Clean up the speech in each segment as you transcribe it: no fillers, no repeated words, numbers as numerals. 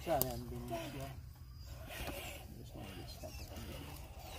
Try that and be nice, yeah. I just want to get stuck up in there.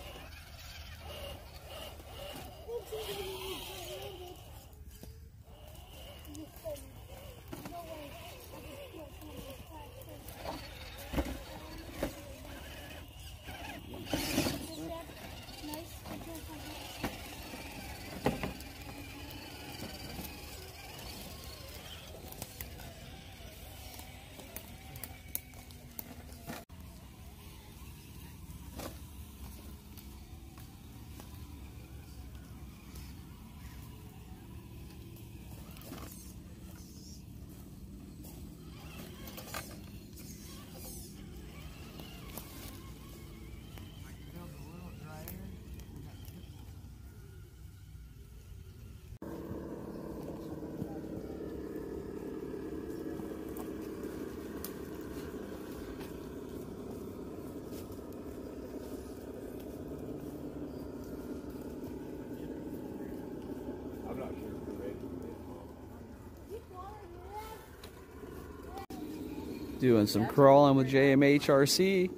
Doing some crawling with JMHRC.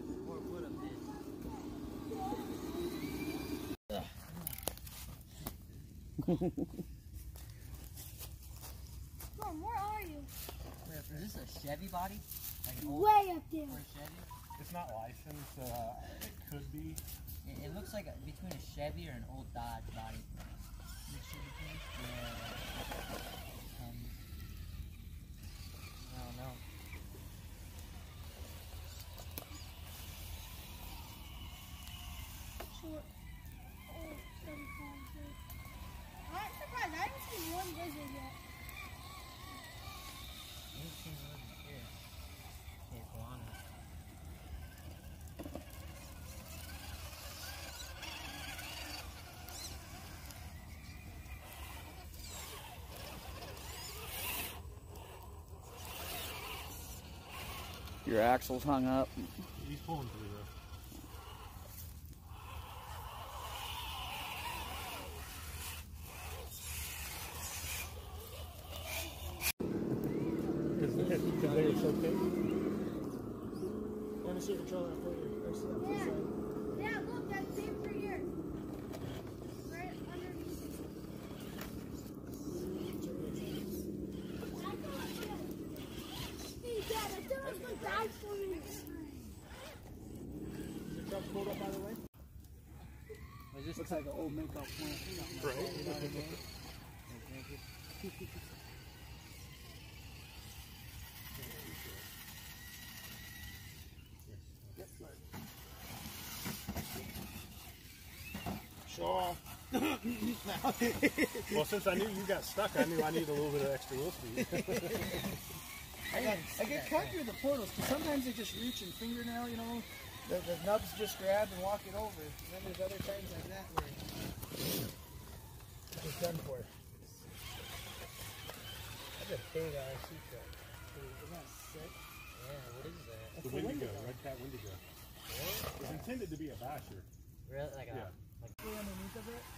Mom, where are you? Is this a Chevy body? Like an old Way up there. or a Chevy? It's not licensed. It could be. It looks like between a Chevy or an old Dodge body. Mixture between? Yeah. I don't know. Short. Oh, 7 pounds. I'm surprised. I haven't seen one lizard yet. I ain't seen one here. Hey, iguana. Your axle's hung up. He's pulling through though. Because they were so big. Want to see the controller for you? Yeah. Yeah, look, that paper here. Right underneath it. Hey, Dad, I thought I was going to die for me. Is the truck pulled up, by the way? This looks like an old makeup plant. Right. You know what I mean? Sure. Well, since I knew you got stuck, I knew I needed a little bit of extra wheel speed. I get caught through the portals because sometimes they just reach and fingernail, you know, the nubs just grab and walk it over. And then there's other times like that where it's just done for. That's a big RC truck. Isn't that sick? Yeah, what is that? The Wendigo, Red Cat Wendigo. It's intended to be a basher. Really? Like Yeah. like underneath of it?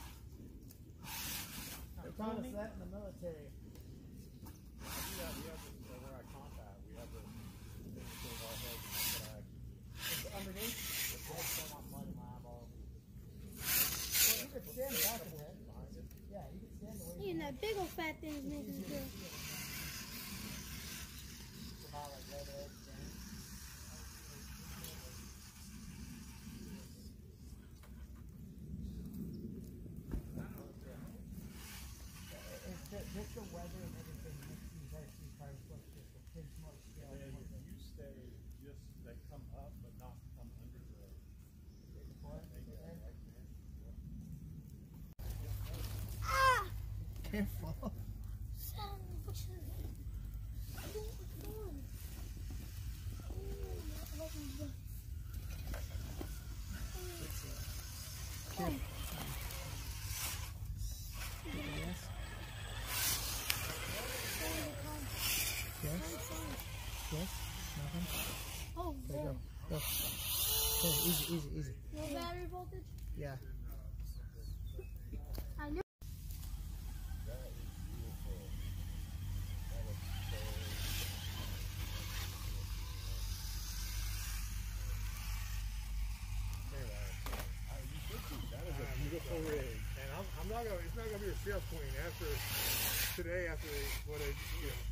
They taught us that in the military. Yeah, we have where I combat. We have the thing that goes all heads and It's underneath? It's all still not blood in my eyeball. Yeah, and that big old fat thing is making it good. Just the weather and everything makes these RC cars look just a bit more scale. Uste just they come up but not come under the Ah! Careful. Son of a shit. Yes? Nothing? Oh, There you boy. go. Go. Okay, easy, easy, easy. No battery voltage? Yeah. I knew. after today, after what I,